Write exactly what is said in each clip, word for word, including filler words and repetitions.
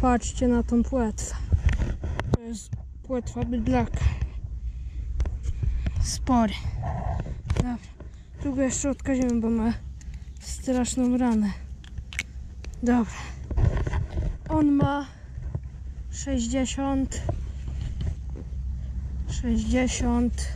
Patrzcie na tą płetwę. To jest płetwa bydlaka. Spory. Dobra. Tu go jeszcze odkaziemy, bo ma straszną ranę. Dobra. On ma sześćdziesiąt sześćdziesiąt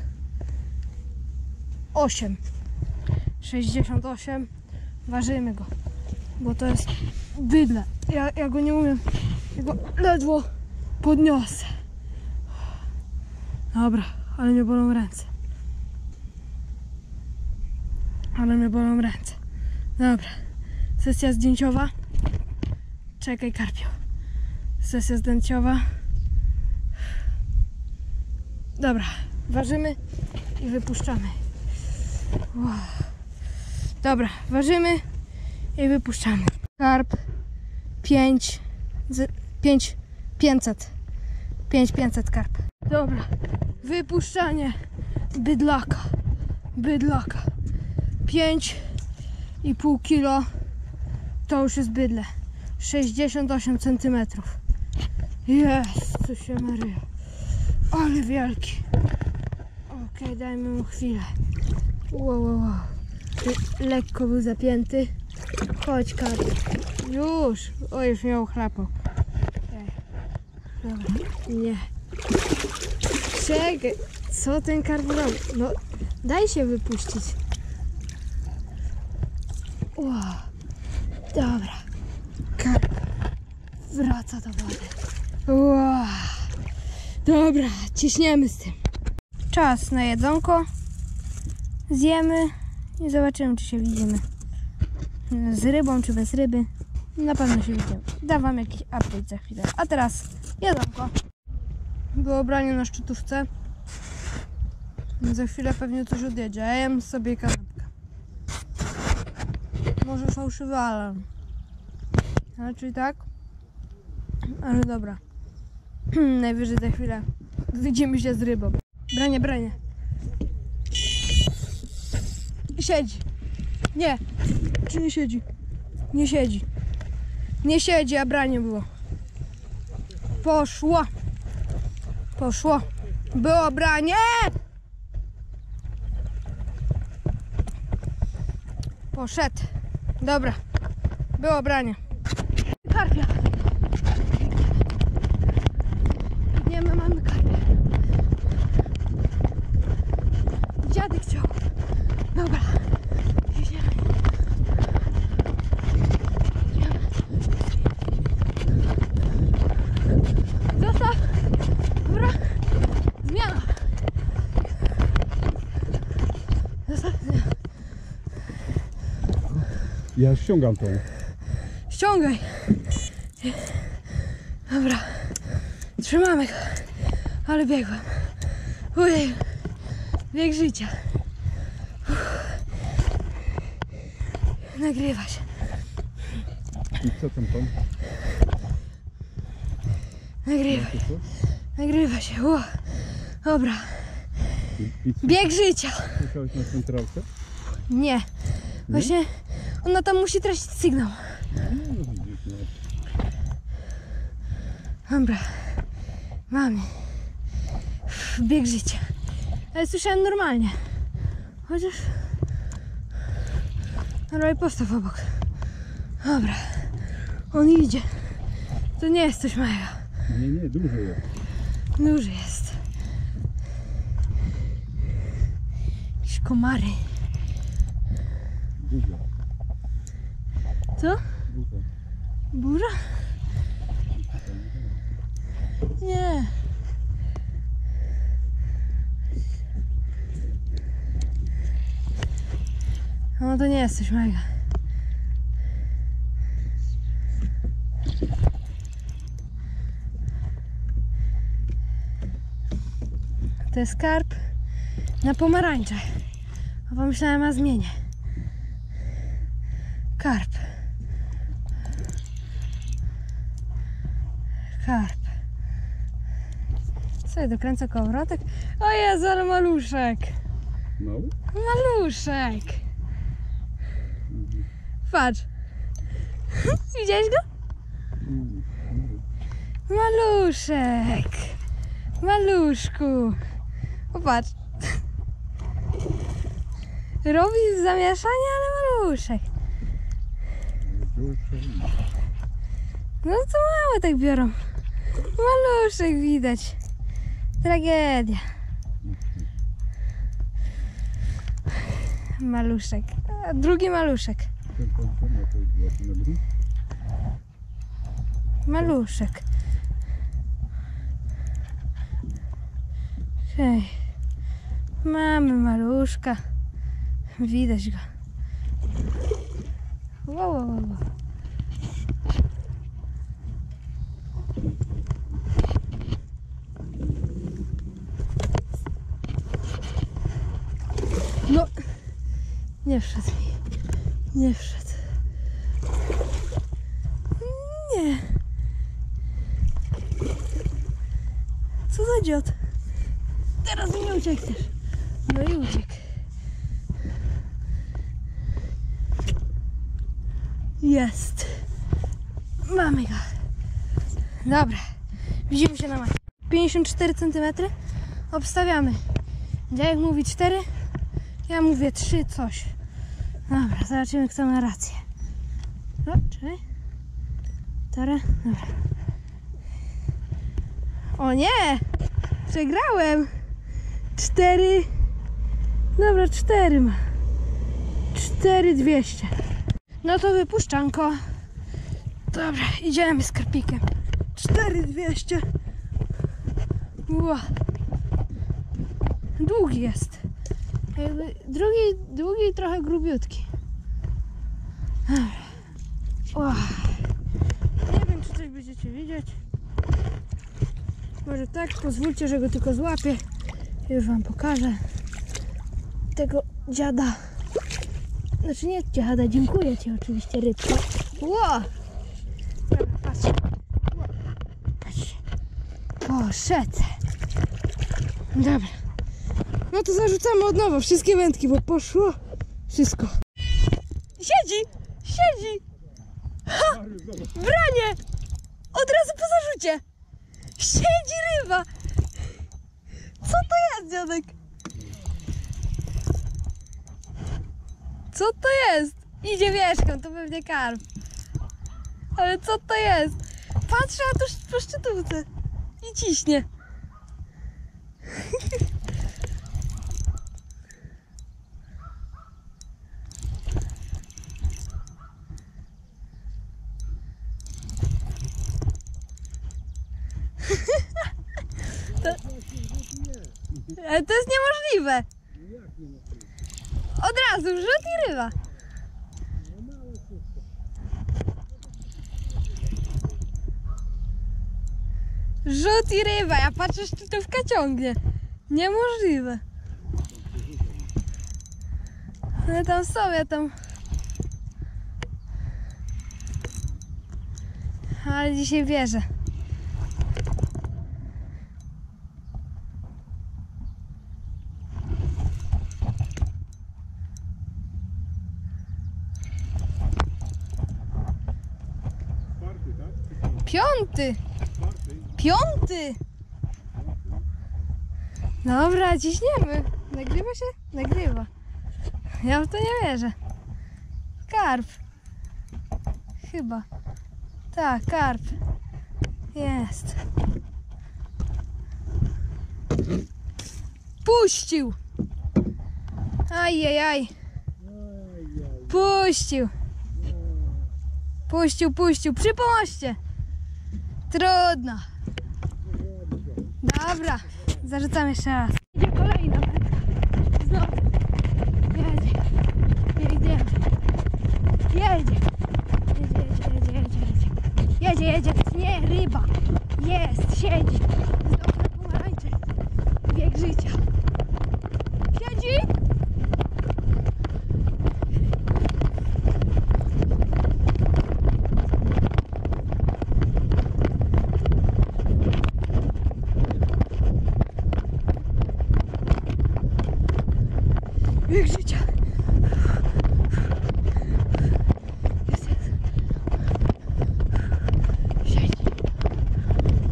osiem. sześćdziesiąt osiem. Ważymy go, bo to jest bydle. Ja, ja go nie umiem. Ja go ledwo podniosę. Dobra, ale mnie bolą ręce. Ale mnie bolą ręce. Dobra. Sesja zdjęciowa. Czekaj, karpio. Sesja zdjęciowa. Dobra. Ważymy i wypuszczamy. Wow. Dobra. Ważymy i wypuszczamy. Karp. pięć. pięć. pięćset. pięć pięćset karp. Dobra. Wypuszczanie bydlaka. Bydlaka. pięć i pół kilo to już jest bydle. sześćdziesiąt osiem centymetrów. Jest, co się Maryja. Ale wielki. Okej, okay, dajmy mu chwilę. Wow, wow, wow. Lekko był zapięty. Chodź, karp. Już. O, już miał chlapał. Dobra, nie. Czekaj. Co ten karp robi? No, daj się wypuścić. Wow. Dobra. Karp wraca do wody. Wow. Dobra, ciśniemy z tym. Czas na jedzonko. Zjemy i zobaczymy, czy się widzimy. Z rybą, czy bez ryby. Na pewno się widzimy. Dam wam jakiś update za chwilę. A teraz jedzonko. Było branie na szczytówce. Za chwilę pewnie coś odjedzie. Ja jem sobie kanapkę. Może fałszywy alarm. Znaczy tak. Ale dobra. Najwyżej za chwilę widzimy się z rybą. Branie, branie. Siedzi. Nie. Czy nie siedzi? Nie siedzi. Nie siedzi, a branie było. Poszło. Poszło. Było branie. Poszedł. Dobra. Było branie. Karpia. Idziemy, mamy karpia. Dziadek chciał. Dobra. Idziemy. Idziemy. Zostaw. Dobra. Zmiana. Zostaw. Zmiana. Ja ściągam tą. Ściągaj. Dobra. Trzymamy go. Ale biegłem. Ojej. Bieg życia. Uff. Nagrywa się. I co tam tam? Nagrywa. Nagrywa się. Ło. Dobra. Bieg życia. Musiałeś na centralce? Nie. Właśnie ona tam musi tracić sygnał. Dobra. Mamy. Bieg życia. Ale słyszałem normalnie. Chociaż... Dobra, i postaw obok. Dobra. On idzie. To nie jest coś małego. Nie, nie, duży jest. Duży jest. Jakieś komary. Burza. Co? Burza. Burza? Nie. No to nie jest coś mega. To jest karp na pomarańcze. A pomyślałem o zmianie. Karp. Karp. Sobie dokręcę kołowrotek. O Jezu, ale maluszek. Mały? Maluszek. Patrz. Widziałeś go? Maluszek. Maluszku. Popatrz. Robi zamieszanie, ale maluszek. No to małe tak biorą. Maluszek widać. Tragedia. Maluszek. A drugi maluszek. Maluszek. Hej. Mamy maluszka. Widać go. Wow, wow, wow. No, nie wszedł mi. Nie wszedł. Nie. Co za dziot? Teraz mi nie uciekniesz. No i uciekł. Jest. Mamy go. Dobra. Widzimy się na macie. pięćdziesiąt cztery centymetry. Obstawiamy. Dziadek mówi cztery. Ja mówię trzy coś. Dobra, zobaczymy kto ma rację. O, czekaj. Dobra, dobra. O nie! Przegrałem! Cztery. Dobra, cztery ma. Cztery dwieście. No to wypuszczanko. Dobra, idziemy z karpikiem. Cztery dwieście. Ła. Długi jest. Jakby drugi, długi i trochę grubiutki. Ła. Nie wiem, czy coś będziecie widzieć. Może tak, pozwólcie, że go tylko złapię. Już wam pokażę tego dziada. Znaczy nie dziada, dziękuję ci oczywiście, rybko. Ło! Dobra, patrz. Ło. Patrz. Poszedł. Dobra. No to zarzucamy od nowa wszystkie wędki, bo poszło wszystko. Siedzi! Siedzi! Ha! Branie! Od razu po zarzucie! Siedzi ryba! Co to jest, dziadek? Co to jest? Idzie wierzchem, to pewnie karp. Ale co to jest? Patrzę, a to po szczytówce. I ciśnie. To... Ale to jest niemożliwe. Od razu rzut i ryba. Rzut i ryba. Ja patrzę, szczytówka ciągnie. Niemożliwe. Ale tam są, ja tam... Ale dzisiaj wierzę. Piąty! Piąty! Dobra, ciśniemy. Nagrywa się? Nagrywa. Ja w to nie wierzę. Karp. Chyba. Tak, karp. Jest. Puścił! Ajajaj. Puścił. Puścił, puścił. Przy pomoście. Trudno. Dobra, zarzucam jeszcze raz. Idzie kolejna wędka. Znowu. Jedzie. Jedzie. Jedzie. Jedzie, jedzie, jedzie, jedzie. Jedzie, jedzie. Nie, ryba. Jest, siedzi. Znowu na pomarańczy. Bieg życia. Siedzi. Bieg życia. Jest, jest. Siedzi.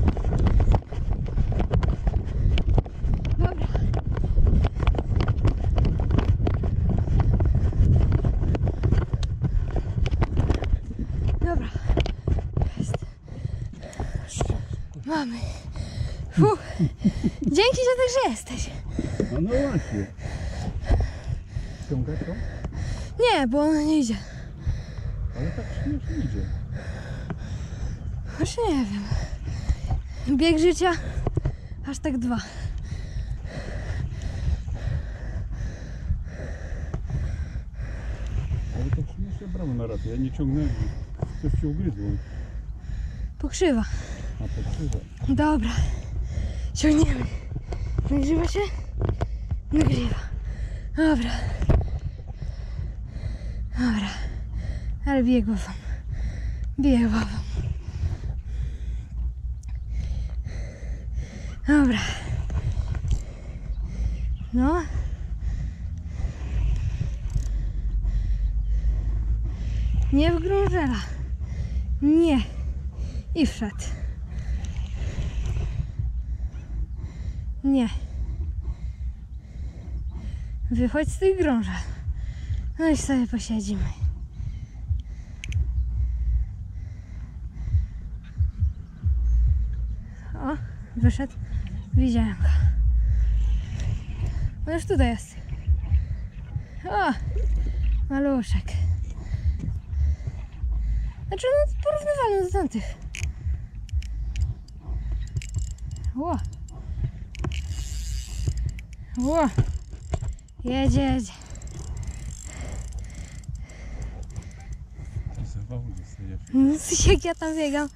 Fuh. Dzięki, że także jesteś. No, no właśnie. Ściąga to? Nie, bo ona nie idzie. Ale tak śmiesznie idzie. Właśnie nie wiem. Bieg życia, aż tak dwa. Ale to śmiesznie bramy na razie. Ja nie ciągnąłem. Coś się ugryzło. Pokrzywa. A pokrzywa. Dobra. Ciągniemy. Nagrywa się? Nagrywa. Dobra. Dobra. Ale bije głową. Bije głową. Dobra. No. Nie w grążela. Nie. I wszedł. Nie. Wychodź z tych grążel. No i sobie posiedzimy. O, wyszedł. Widziałem go. No już tutaj jest. O, maluszek. Znaczy, no porównywalny do tamtych. Ło. Ło. Jedzie, jedzie. Zawału dostaje. No, jak ja tam biegam.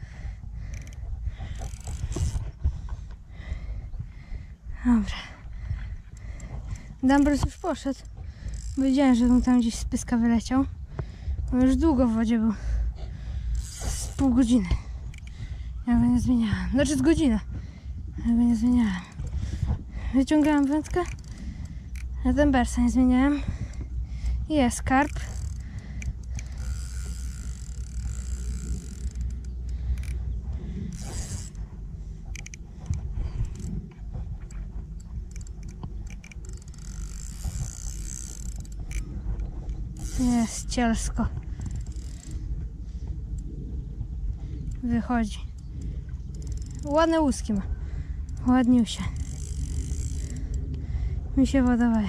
Dobra. Dumbbells już poszedł. Wiedziałem, że on tam gdzieś z pyska wyleciał. On już długo w wodzie był. Z pół godziny. Ja go nie zmieniałam. Znaczy z godziny. Ja go nie zmieniałam. Wyciągałam wędkę. Ja Dumbbellsa nie zmieniałem. Jest karp. Jest cielsko. Wychodzi. Ładne łuski ma. Ładniusie. Mi się podobają.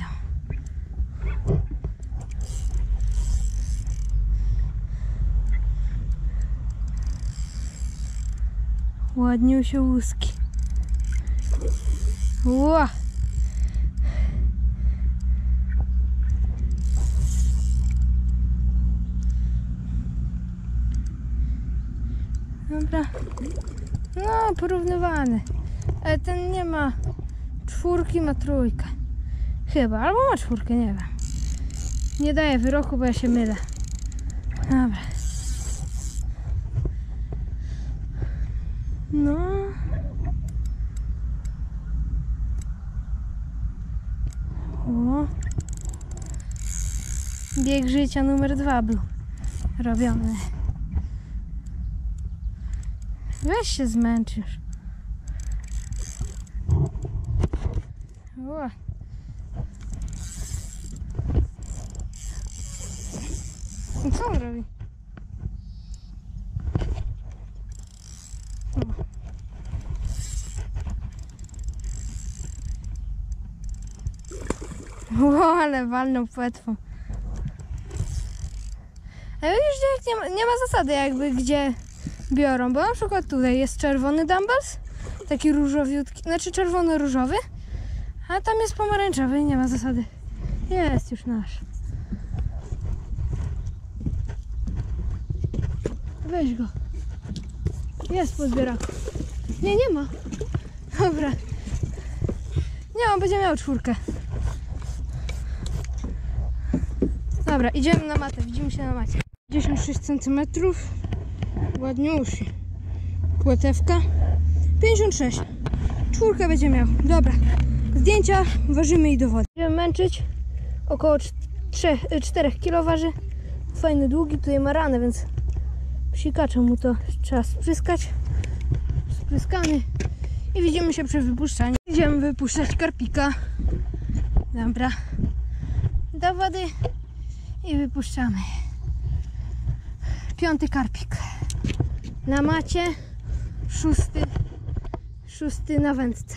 Ładniusie łuski. Ła! Dobra. No, porównywany. Ale ten nie ma czwórki, ma trójkę. Chyba, albo ma czwórkę, nie wiem. Nie daję wyroku, bo ja się mylę. Dobra. No. O. Bieg życia numer dwa był robiony. Weź się zmęczysz. O. I co on robi? O, ale walną płetwą. A widzisz, że nie ma, nie ma zasady jakby gdzie biorą, bo na przykład tutaj jest czerwony dumbbells, taki różowiutki, znaczy czerwono-różowy, a tam jest pomarańczowy i nie ma zasady. Jest już nasz. Weź go. Jest po zbieraku. Nie, nie ma. Dobra. Nie, on będzie miał czwórkę. Dobra, idziemy na matę. Widzimy się na macie. pięćdziesiąt sześć centymetrów. Ładniusi. Płetewka. pięćdziesiąt sześć. Czwórkę będzie miał. Dobra. Zdjęcia. Ważymy i do wody. Będziemy męczyć. Około cztery kilo waży. Fajny, długi. Tutaj ma ranę, więc psikaczem mu to trzeba spryskać. Spryskany. I widzimy się przy wypuszczaniu. Idziemy wypuszczać karpika. Dobra. Do wody. I wypuszczamy. Piąty karpik. Na macie. Szósty. Szósty na wędce.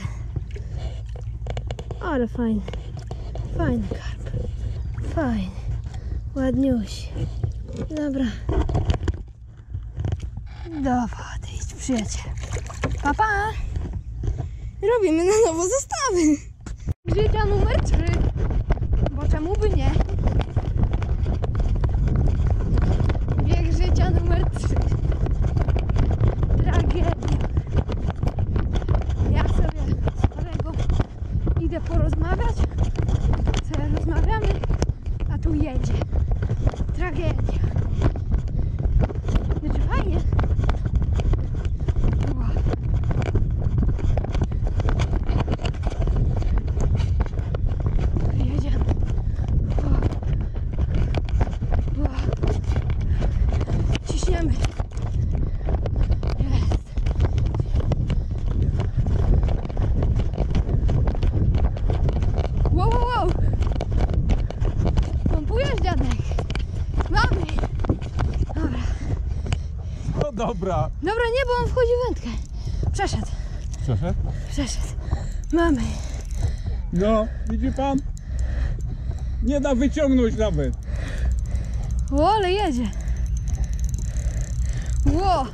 Ale fajny. Fajny karp. Fajny. Ładniuś. Dobra. Do wody idź, przyjaciel. Pa, pa. Robimy na nowo zestawy. Życia numer trzy. Bo czemu by nie? Bieg życia numer trzy. Tragedia. Ja sobie z kolego idę porozmawiać. Co rozmawiamy, a tu jedzie. Tragedia. Znaczy fajnie. Wow. Jedziemy. Wow. Wow. Ciśniemy. Jest. Wow, wow, wow. Pompujesz, dziadek? Mamy. Dobra. No dobra. Dobra, nie, bo on wchodzi w wędkę. Przeszedł. Przeszedł? Przeszedł. Mamy. No, widzi pan? Nie da wyciągnąć nawet. O, ale jedzie. Ło.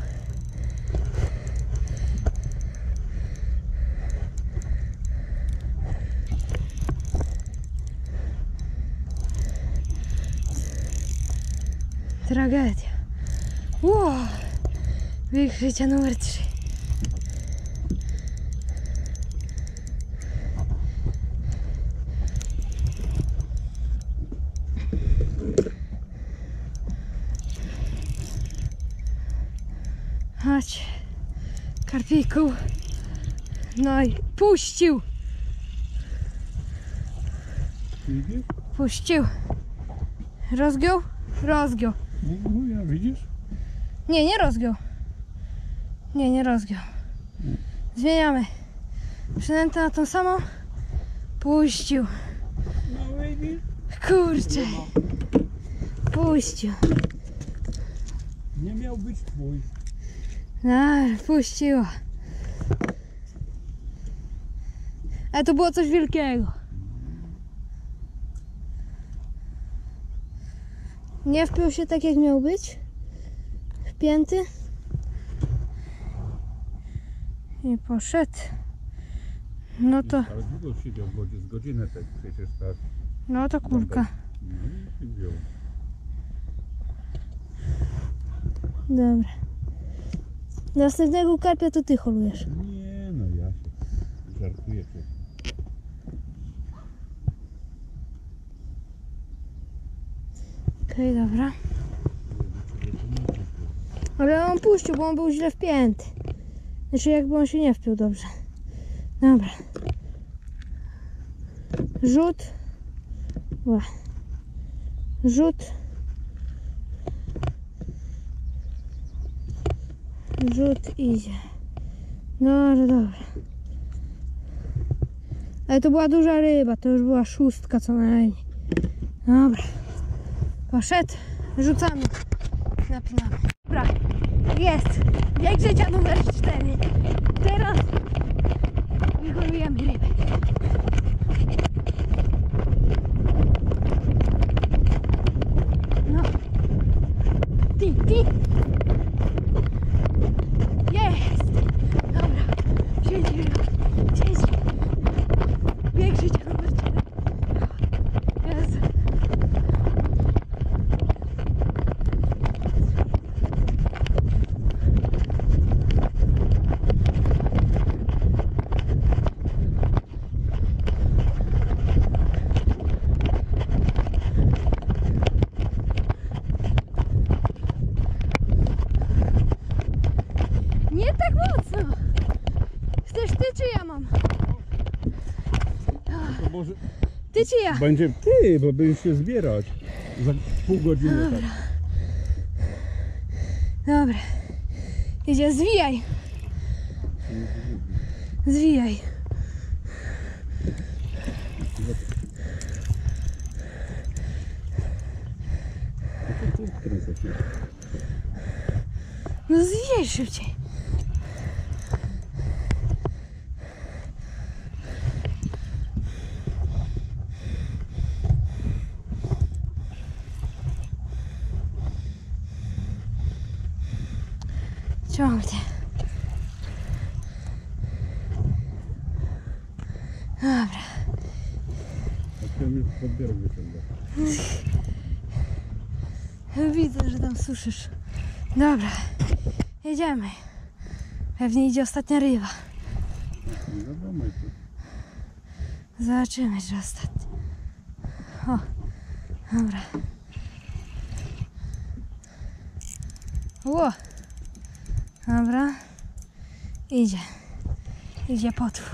Tragedia. Ło. Bieg życia numer trzy. Chodź, karpiku. No i puścił. Widzisz? Puścił. Rozgiął? Rozgiął. No, no ja widzisz? Nie, nie rozgiął. Nie, nie rozgiął. Zmieniamy. Przynętę na tą samą. Puścił. No widzisz? Kurczę. Puścił. Nie miał być twój. No, puściła. Ale to było coś wielkiego. Nie wpiął się tak, jak miał być. Wpięty. I poszedł. No to, Ale długo siedział w wodzie, z godzinę tak przecież tak. no to kurka. No i się wziął. Dobra. Następnego karpia to ty holujesz. Nie no, ja się żartuję. Tu. Okej, okay, dobra. Ale on puścił, bo on był źle wpięty. Znaczy jakby on się nie wpiął dobrze. Dobra. Rzut. Ła. Rzut. Rzut idzie. No ale dobra. Ale to była duża ryba, to już była szóstka co najmniej. Dobra. Poszedł. Rzucamy. Napinamy. Dobra. Jest. Bieg życia numer cztery. Teraz wyholujemy rybę. No. Ti, ti. Jest. Dobra. Siedzi ryba. Siedzi. Bieg życia numer cztery. Jest. Nie tak mocno. Chcesz ty czy ja mam? To może Ty czy ja? będzie ty, bo będziesz się zbierać. Za pół godziny Dobra. tak. Dobra. Idzie, zwijaj. Zwijaj. No zwijaj szybciej. Ciągnie. Dobra. A ten już podbierak wyciąga. Widzę, że tam suszysz. Dobra. Jedziemy. Pewnie idzie ostatnia ryba. Nie wiadomo jest. Zobaczymy, że ostatnia. O, dobra. Ło. Dobra. Idzie. Idzie potwór.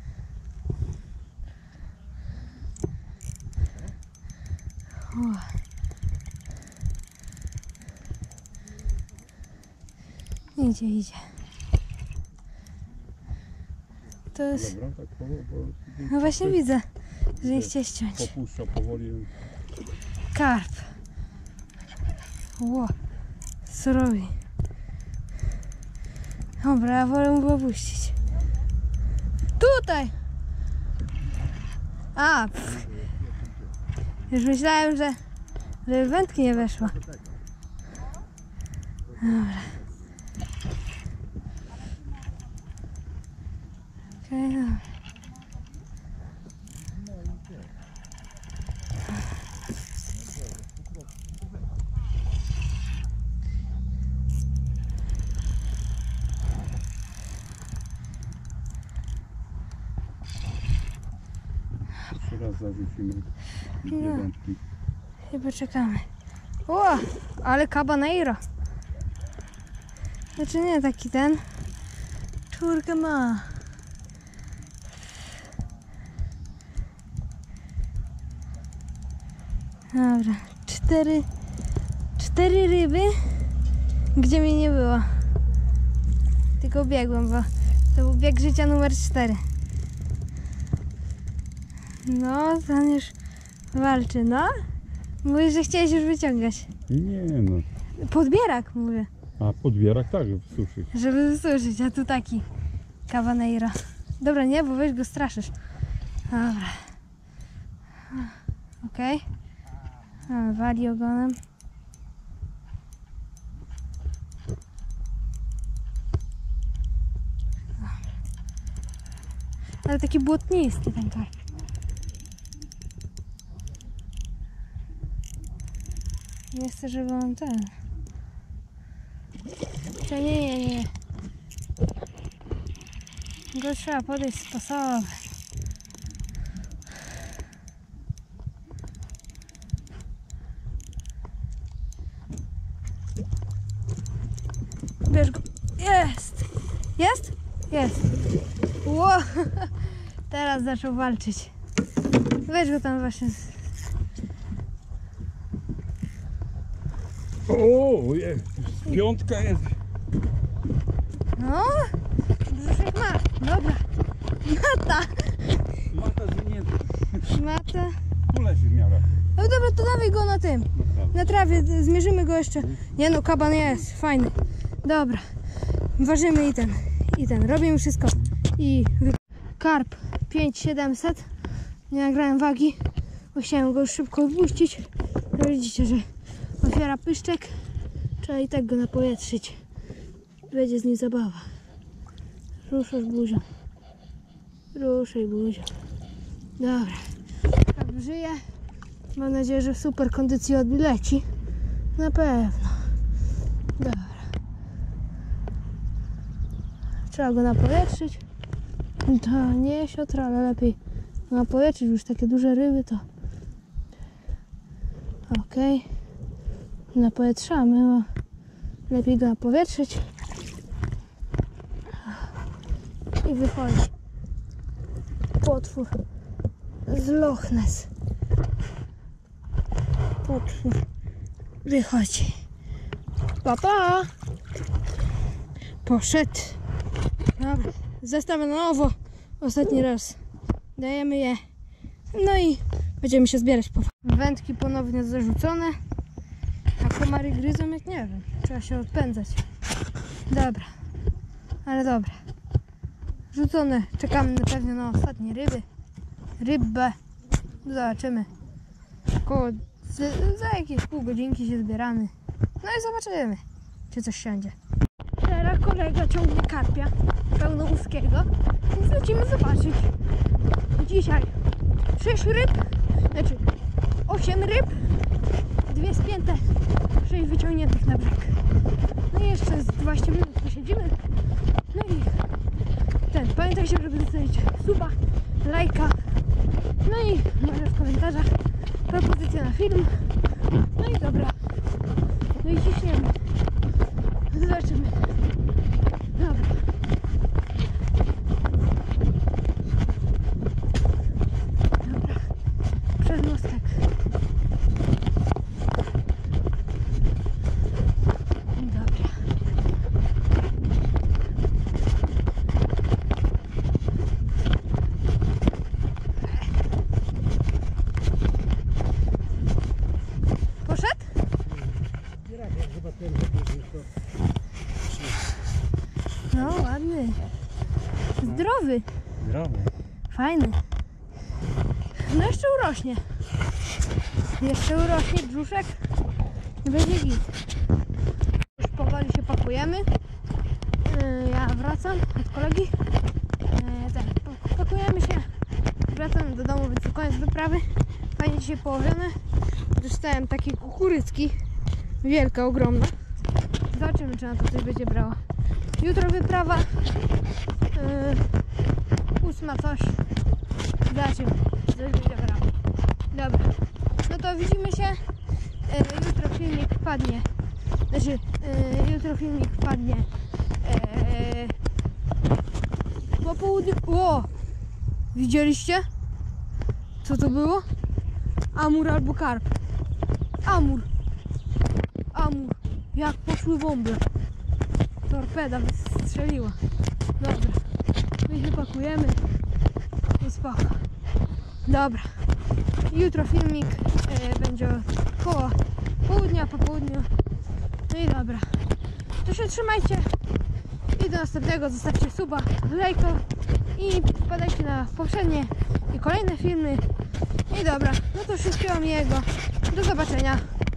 O. Idzie, idzie. To jest... Dobra, tak po, po, No właśnie coś widzę, że nie chciałeś ściąć. popuszcza powoli. Karp. Ło. Co robi? Dobra, ja wolę mu opuścić. Tutaj! A! Pff. Już myślałem, że, że wędki nie weszła. Dobra. Okej, okay, dobra. Jeszcze raz zarzucimy dwie No. wędki. I poczekamy. O! Ale cabaneiro. Znaczy nie taki ten. Czwórkę ma. Dobra. Cztery. Cztery ryby. Gdzie mnie nie było. Tylko biegłem, bo to był bieg życia numer cztery. No, ten już walczy, no. Mówisz, że chciałeś już wyciągać. Nie no. Podbierak, mówię. A podbierak tak suszyć. Żeby wysuszyć, a tu taki cabaneiro. Dobra, nie, bo weź go straszysz. Dobra. Okej. Okay. Wali ogonem. Ale taki błotnisty ten karp. Nie chcę, żeby on ten... To nie, nie, nie. Go trzeba podejść sposobem. Bierz go. Jest! Jest? Jest. Ło! Teraz zaczął walczyć. Weź go tam właśnie. O, jest. Piątka jest. No, brzuszek ma. Dobra. Mata. Mata zwinięta. Mata. Tu leży w miarę. No dobra, to dawaj go na tym. Naprawdę. Na trawie, zmierzymy go jeszcze. Nie no, kaban jest, fajny. Dobra. Ważymy i ten, i ten. Robimy wszystko. I wy... Karp pięć siedemset. Nie nagrałem wagi, bo chciałem go już szybko wypuścić. No widzicie, że otwiera pyszczek. Trzeba i tak go napowietrzyć. Będzie z nim zabawa. Ruszasz buzią. Ruszaj buzią. Dobra. Karp żyje. Mam nadzieję, że w super kondycji odleci. Na pewno. Dobra. Trzeba go napowietrzyć. To nie siotra, ale lepiej napowietrzyć. Już takie duże ryby to... Okej. Okay. Napowietrzamy, bo lepiej go napowietrzyć. I wychodzi potwór z Loch Ness. Potwór wychodzi. Pa, pa. Poszedł. Dobra, zestaw na nowo. Ostatni raz. Dajemy je. No i będziemy się zbierać. Wędki ponownie zarzucone. A komary gryzą jak nie wiem. Trzeba się odpędzać. Dobra. Ale dobra. Rzucone. Czekamy na pewno na ostatnie ryby. Rybę. Zobaczymy. Koło za jakieś pół godzinki się zbieramy. No i zobaczymy, czy coś siądzie. Teraz a kolega ciągnie karpia pełnołuskiego, więc lecimy zobaczyć. Dzisiaj sześć ryb, znaczy osiem ryb, dwie spięte, sześć wyciągniętych na brzeg. No i jeszcze z dwadzieścia minut posiedzimy. No i ten, pamiętajcie, żeby zostawić suba, lajka, no i może w komentarzach propozycje na film. No i dobra, no i ciśniemy. Zobaczymy. Dobra. Dobra. Przez mostek. Dobra. Poszedł? No ładny. Zdrowy. Zdrowy. Fajny. No jeszcze urośnie. Jeszcze urośnie brzuszek i będzie git. Już powoli się pakujemy. Yy, Ja wracam od kolegi. Yy, ten, pakujemy się. Wracam do domu, więc to koniec wyprawy. Fajnie dzisiaj położone. Dostałem takie kukurycki. Wielka, ogromna. Zobaczymy, czy na to coś będzie brało. Jutro wyprawa. Yy, ósma coś. Zobaczymy, coś będzie brało. Dobra. No to widzimy się. Yy, jutro filmik wpadnie. Znaczy, yy, jutro filmik wpadnie. Yy, po południu. O! Widzieliście? Co to było? Amur albo karp. Amur. Amur. Jak poszły bąble. Torpeda wystrzeliła. Dobra. My się pakujemy. I spoko. Dobra. Jutro filmik e, będzie koło południa, po południu. No i dobra. To się trzymajcie. I do następnego. Zostawcie suba, lajka. I wpadajcie na poprzednie i kolejne filmy. I dobra. No to wszystkiego miłego. Do zobaczenia.